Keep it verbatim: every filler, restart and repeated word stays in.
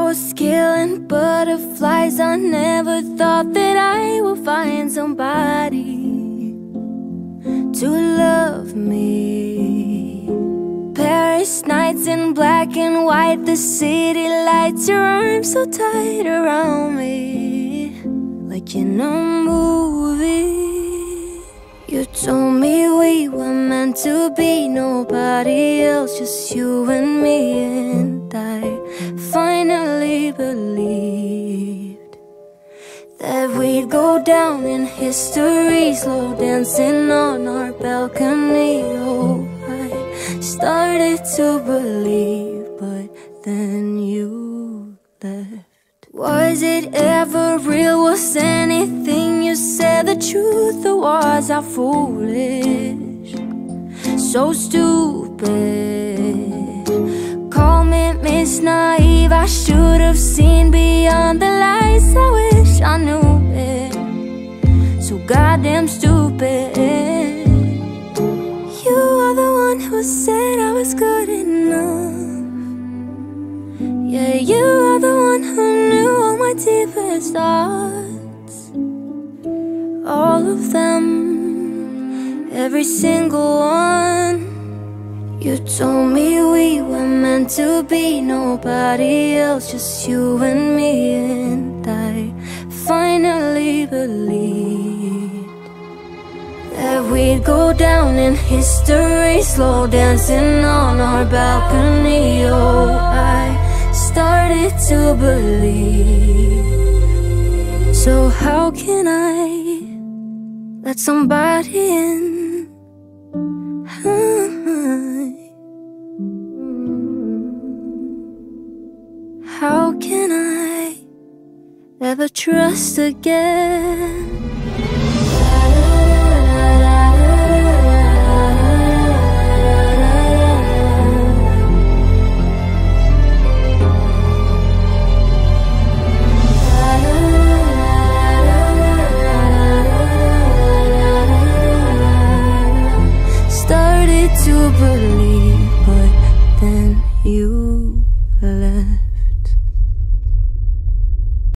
was killing butterflies. I never thought that I would find somebody to love me. Paris nights in black and white, the city lights, your arms so tight around me, like in a movie. You told me we were meant to be, nobody else, just you and me. And I finally believed that we'd go down in history, slow dancing on our balcony. Oh, I started to believe, but then you left. Was it ever real? Was anything you said the truth, or was I foolish? So stupid. Call me Miss Naive, I should have seen beyond the lies. I wish I knew it, so goddamn stupid. You are the one who said I was good enough. Yeah, you are the one who knew all my deepest thoughts. All of them, every single one. You told me we were meant to be, nobody else, just you and me. And I finally believed that we'd go down in history, slow dancing on our balcony. Oh, I started to believe. So how can I let somebody in? How can I ever trust again?